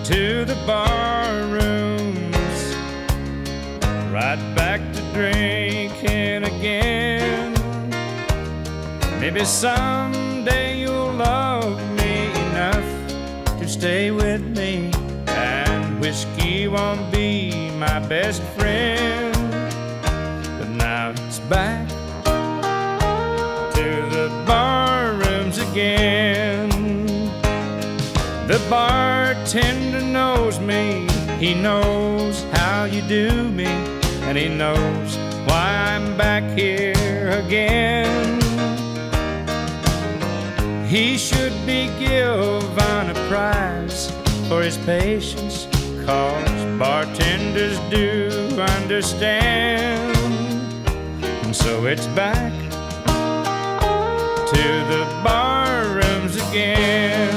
to the barrooms, right back to drinking again. Maybe someday you'll love me enough to stay with me, and whiskey won't be my best friend. But now it's back to the barrooms again. The bartender knows me, he knows how you do me, and he knows why I'm back here again. He should be given a prize for his patience, 'cause bartenders do understand. And so it's back to the barrooms again.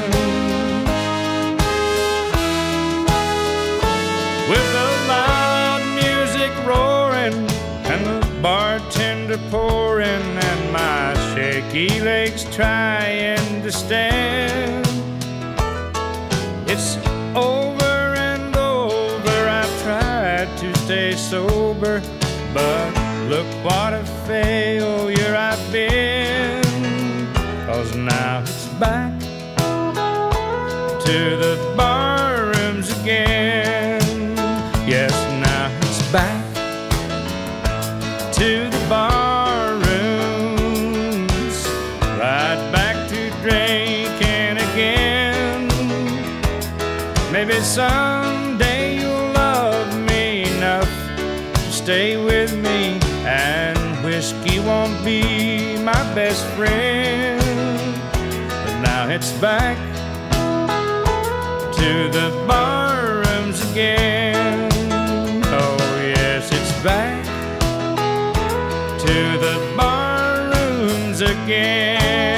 With the loud music roaring and the bartender pouring, and my shaky legs trying to stand. It's over and over, I've tried to stay sober, but look what a failure I've been. 'Cause now it's back to the barrooms again. Yes, now it's back to the barrooms, right back to drinking again. Maybe someday you'll love me enough to stay with me, and whiskey won't be my best friend. But now it's back to the barrooms again. Oh yes, it's back to the barrooms again.